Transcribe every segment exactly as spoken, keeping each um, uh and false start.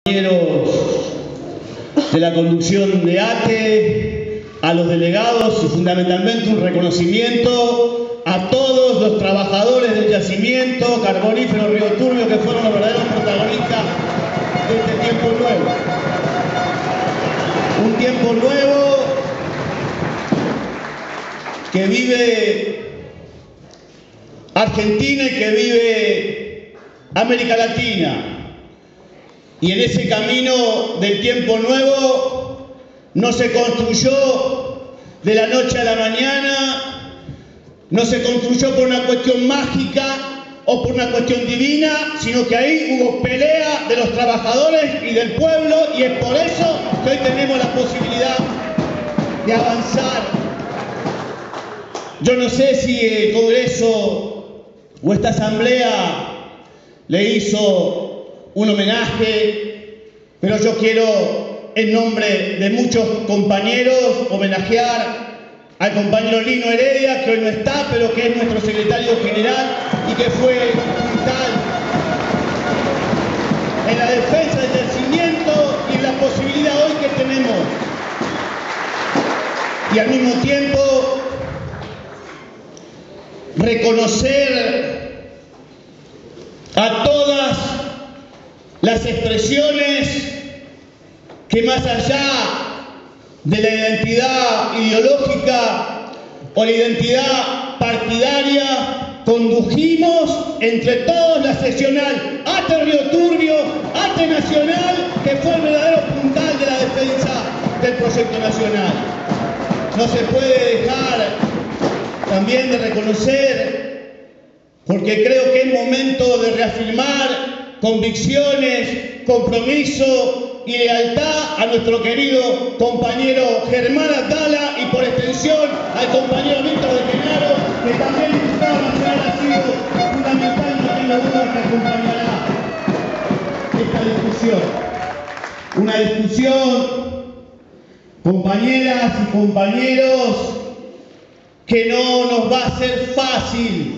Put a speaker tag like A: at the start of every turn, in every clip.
A: de la conducción de A T E, a los delegados y fundamentalmente un reconocimiento a todos los trabajadores del yacimiento carbonífero Río Turbio que fueron los verdaderos protagonistas de este tiempo nuevo. Un tiempo nuevo que vive Argentina y que vive América Latina. Y en ese camino del tiempo nuevo no se construyó de la noche a la mañana, no se construyó por una cuestión mágica o por una cuestión divina, sino que ahí hubo pelea de los trabajadores y del pueblo, y es por eso que hoy tenemos la posibilidad de avanzar. Yo no sé si el Congreso o esta Asamblea le hizo un homenaje, pero yo quiero, en nombre de muchos compañeros, homenajear al compañero Lino Heredia, que hoy no está, pero que es nuestro secretario general y que fue vital en la defensa del yacimiento y en la posibilidad hoy que tenemos. Y al mismo tiempo, reconocer a todas las expresiones que más allá de la identidad ideológica o la identidad partidaria condujimos entre todos la seccional A T E Río Turbio, A T E Nacional, que fue el verdadero puntal de la defensa del proyecto nacional. No se puede dejar también de reconocer, porque creo que es momento de reafirmar convicciones, compromiso y lealtad a nuestro querido compañero Germán Atala y por extensión al compañero Víctor de Genaro, que también diputado nacional ha sido fundamental, no tengo duda que acompañará esta discusión. Una discusión, compañeras y compañeros, que no nos va a ser fácil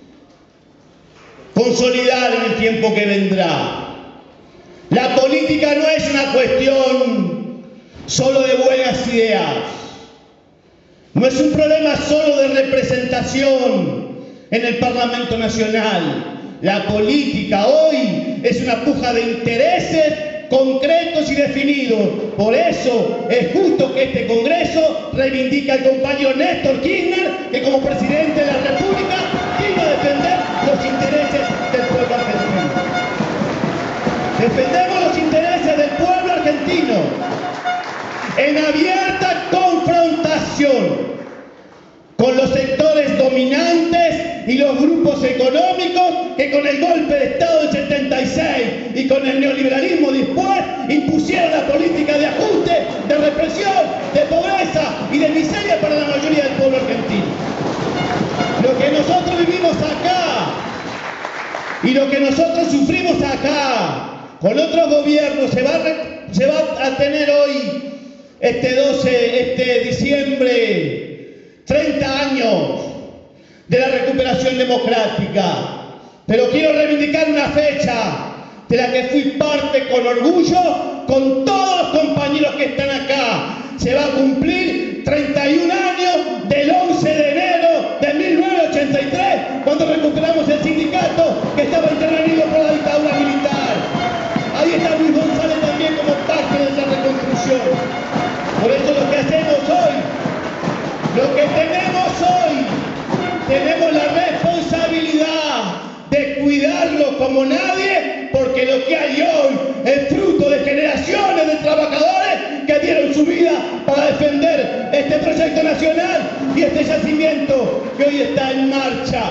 A: consolidar en el tiempo que vendrá. La política no es una cuestión solo de buenas ideas, no es un problema solo de representación en el Parlamento Nacional. La política hoy es una puja de intereses concretos y definidos. Por eso es justo que este Congreso reivindica al compañero Néstor Kirchner, que como presidente de la República vino a defender los intereses del pueblo argentino. Defendemos los intereses del pueblo argentino en abierta confrontación con los sectores dominantes y los grupos económicos que con el golpe de Estado del setenta y seis y con el neoliberalismo después impusieron la política de ajuste, de represión, de pobreza y de miseria para la mayoría del pueblo argentino. Lo que nosotros vivimos acá y lo que nosotros sufrimos acá con otros gobiernos se va a, se va a tener hoy, este doce, este diciembre, treinta años de la recuperación democrática. Pero quiero reivindicar una fecha de la que fui parte con orgullo, con todos los compañeros que están acá. Se va a cumplir treinta y un años del once de enero de mil novecientos ochenta y tres, cuando recuperamos el sindicato que estaba intervenido por la dictadura militar. Ahí está Luis González también como parte de esa reconstrucción. Por eso lo que hacemos hoy, lo que tenemos hoy, tenemos la responsabilidad de cuidarlo como nadie, porque lo que hay hoy es fruto de generaciones de trabajadores que dieron su vida para defender este proyecto nacional y este yacimiento que hoy está en marcha.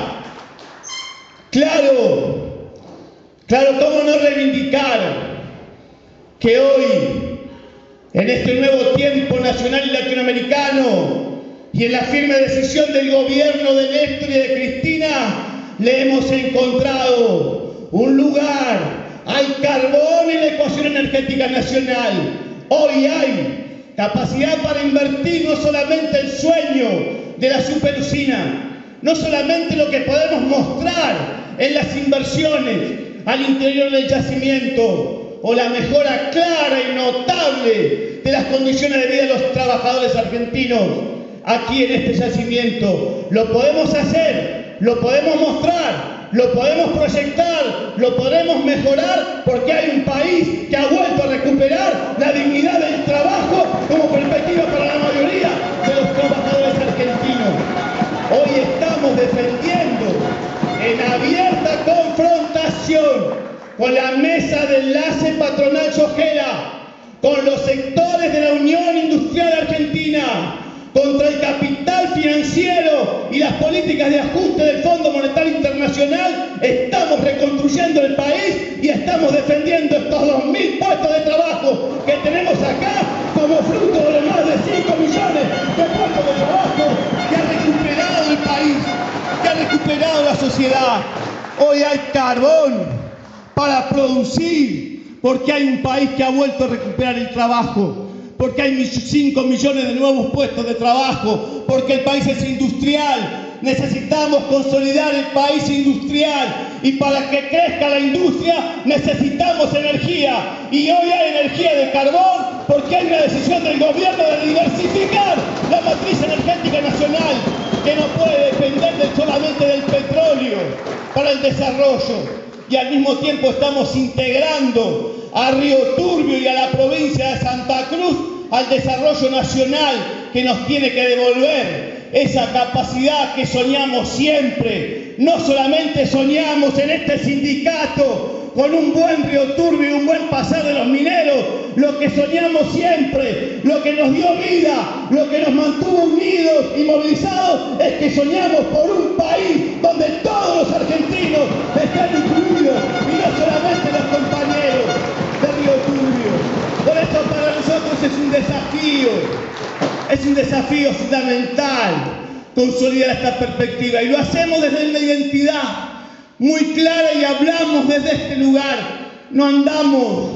A: Claro, claro, cómo no reivindicar que hoy, en este nuevo tiempo nacional y latinoamericano, y en la firme decisión del gobierno de Néstor y de Cristina, le hemos encontrado un lugar. Hay carbón en la ecuación energética nacional. Hoy hay capacidad para invertir no solamente el sueño de la superusina, no solamente lo que podemos mostrar en las inversiones al interior del yacimiento. o la mejora clara y notable de las condiciones de vida de los trabajadores argentinos aquí en este yacimiento. Lo podemos hacer, lo podemos mostrar, lo podemos proyectar, lo podemos mejorar, porque hay un país que ha vuelto a recuperar la dignidad del trabajo como perspectiva para la mayoría de los trabajadores argentinos. Hoy estamos defendiendo en abierta confrontación con la mesa de enlace patronal Sojera, con los sectores de la Unión Industrial Argentina, contra el capital financiero y las políticas de ajuste del Fondo Monetario Internacional. Estamos reconstruyendo el país y estamos defendiendo estos dos mil puestos de trabajo que tenemos acá como fruto de los más de cinco millones de puestos de trabajo que ha recuperado el país, que ha recuperado la sociedad. Hoy hay carbón para producir, porque hay un país que ha vuelto a recuperar el trabajo, porque hay cinco millones de nuevos puestos de trabajo, porque el país es industrial. Necesitamos consolidar el país industrial, y para que crezca la industria necesitamos energía, y hoy hay energía de carbón porque hay una decisión del gobierno de diversificar la matriz energética nacional, que no puede depender del, solamente del petróleo para el desarrollo. Y al mismo tiempo estamos integrando a Río Turbio y a la provincia de Santa Cruz al desarrollo nacional, que nos tiene que devolver esa capacidad que soñamos siempre. No solamente soñamos en este sindicato con un buen Río Turbio y un buen pasar de los mineros, lo que soñamos siempre, lo que nos dio vida, lo que nos mantuvo unidos y movilizados, es que soñamos por un país donde todos los argentinos están incluidos, y no solamente los compañeros de Río Turbio. Por eso para nosotros es un desafío, es un desafío fundamental consolidar esta perspectiva, y lo hacemos desde una identidad muy clara y hablamos desde este lugar. No andamos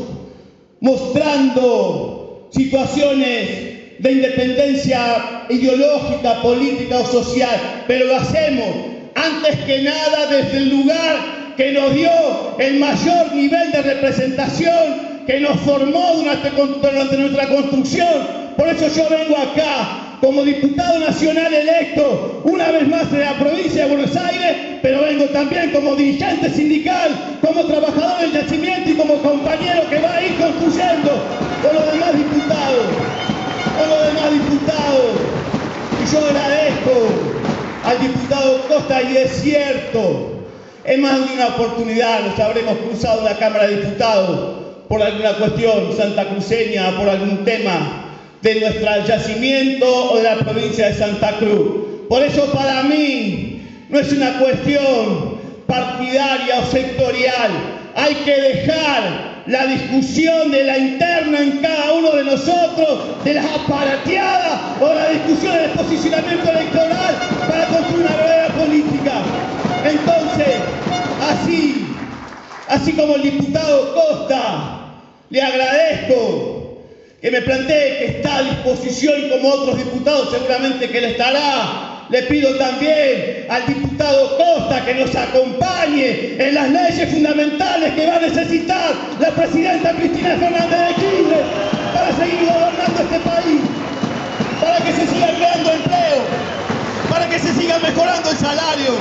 A: mostrando situaciones de independencia ideológica, política o social, pero lo hacemos antes que nada desde el lugar que nos dio el mayor nivel de representación, que nos formó durante, durante nuestra construcción. Por eso yo vengo acá como diputado nacional electo, una vez más de la provincia de Buenos Aires, pero vengo también como dirigente sindical, como trabajador del yacimiento y como compañero que va a ir construyendo con los demás diputados, con los demás diputados. Y yo agradezco al diputado Costa, y es cierto, en más de una oportunidad nos habremos cruzado en la Cámara de Diputados por alguna cuestión santacruceña, por algún tema de nuestro yacimiento o de la provincia de Santa Cruz. Por eso para mí no es una cuestión partidaria o sectorial. Hay que dejar la discusión de la interna en cada uno de nosotros, de las aparateadas, o la discusión del posicionamiento electoral para construir una verdadera política. Entonces, así, así como el diputado Costa, le agradezco que me plantee que está a disposición, y como otros diputados seguramente que le estará, le pido también al diputado Costa que nos acompañe en las leyes fundamentales que va a necesitar la presidenta Cristina Fernández de Kirchner para seguir gobernando este país, para que se siga creando empleo, para que se siga mejorando el salario.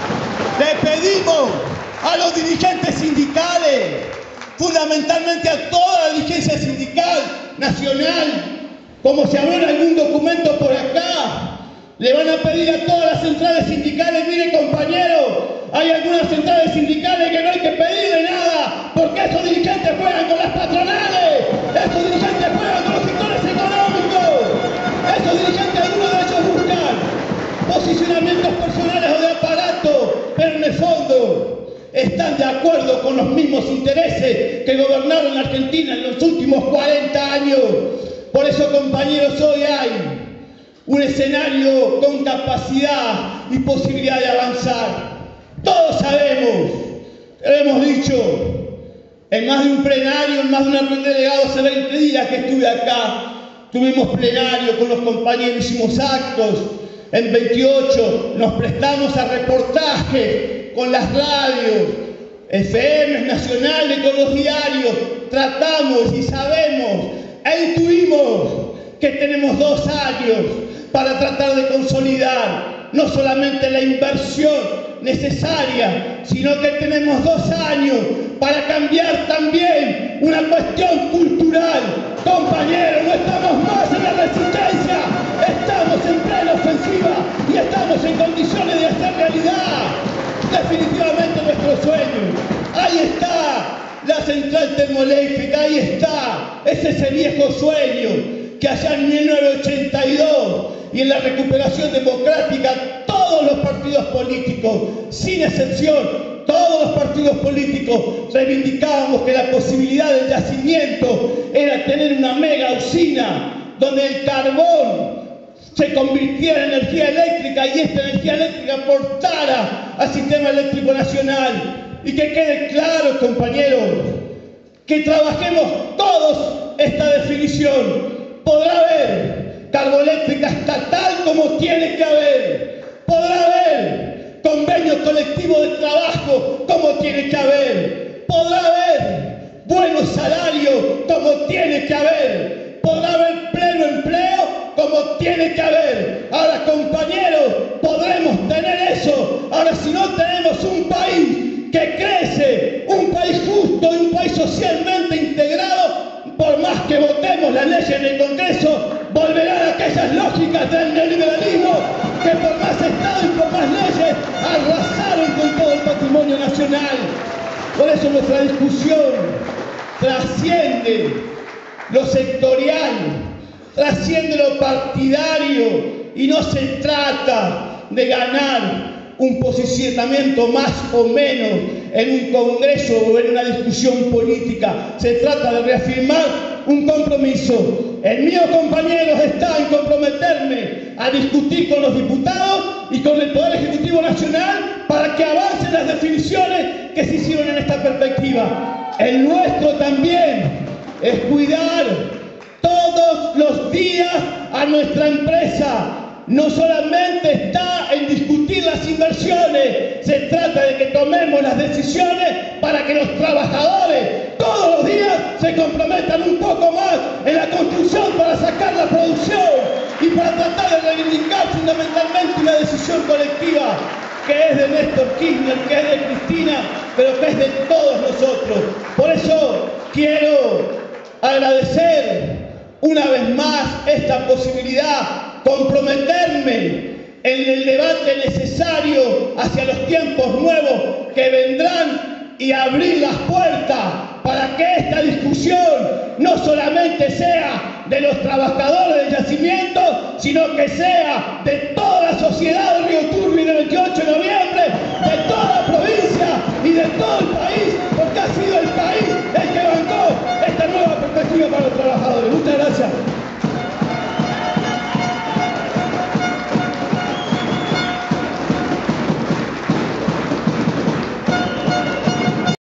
A: Le pedimos a los dirigentes sindicales, fundamentalmente a toda la dirigencia sindical nacional, como se habló en algún documento por acá, le van a pedir a todas las centrales sindicales: miren compañeros, hay algunas centrales sindicales que no hay que pedirle nada, porque esos dirigentes juegan con las patronales, esos dirigentes juegan con los sectores económicos, esos dirigentes, algunos de ellos buscan posicionamientos personales o de aparato, pero en el fondo están de acuerdo con los mismos intereses que gobernaron la Argentina en los últimos cuarenta años. Por eso, compañeros, hoy hay un escenario con capacidad y posibilidad de avanzar. Todos sabemos, lo hemos dicho, en más de un plenario, en más de una reunión de delegados, hace veinte días que estuve acá, tuvimos plenario con los compañeros, hicimos actos. En veintiocho nos prestamos a reportajes con las radios, F M nacionales, con los diarios, tratamos y sabemos e intuimos que tenemos dos años para tratar de consolidar no solamente la inversión necesaria, sino que tenemos dos años para cambiar también una cuestión cultural. Compañeros, no estamos más en la resistencia, estamos en plena ofensiva y estamos en condiciones de hacer realidad definitivamente nuestro sueño. Ahí está la central termoeléctrica, ahí está, es ese viejo sueño que allá en mil novecientos ochenta y dos y en la recuperación democrática todos los partidos políticos, sin excepción, todos los partidos políticos reivindicábamos que la posibilidad del yacimiento era tener una mega usina donde el carbón se convirtiera en energía eléctrica y esta energía eléctrica aportara al sistema eléctrico nacional. Y que quede claro, compañeros, que trabajemos todos esta definición. Podrá haber carboeléctrica estatal como tiene que haber. Podrá haber convenio colectivo de trabajo como tiene que haber. Podrá haber buenos salarios como tiene que haber. Podrá haber pleno empleo como tiene que haber. Ahora, compañeros, podremos tener eso. Ahora, si no tenemos un país que crece, un país justo y un país socialmente integrado, por más que votemos las leyes en el Congreso, volverán aquellas lógicas del neoliberalismo que por más Estado y por más leyes arrasaron con todo el patrimonio nacional. Por eso nuestra discusión trasciende lo sectorial, trasciende lo partidario y no se trata de ganar un posicionamiento más o menos en un congreso o en una discusión política. Se trata de reafirmar un compromiso. El mío, compañeros, está en comprometerme a discutir con los diputados y con el Poder Ejecutivo Nacional para que avancen las definiciones que se hicieron en esta perspectiva. El nuestro también es cuidar todos los días a nuestra empresa. No solamente está en discutir las inversiones, se trata de que tomemos las decisiones para que los trabajadores todos los días se comprometan un poco más en la construcción para sacar la producción y para tratar de reivindicar fundamentalmente una decisión colectiva que es de Néstor Kirchner, que es de Cristina, pero que es de todos nosotros. Por eso quiero agradecer una vez más esta posibilidad, comprometerme en el debate necesario hacia los tiempos nuevos que vendrán y abrir las puertas para que esta discusión no solamente sea de los trabajadores del yacimiento, sino que sea de toda la sociedad del Río Turbio del veintiocho de noviembre, de toda la provincia y de todo el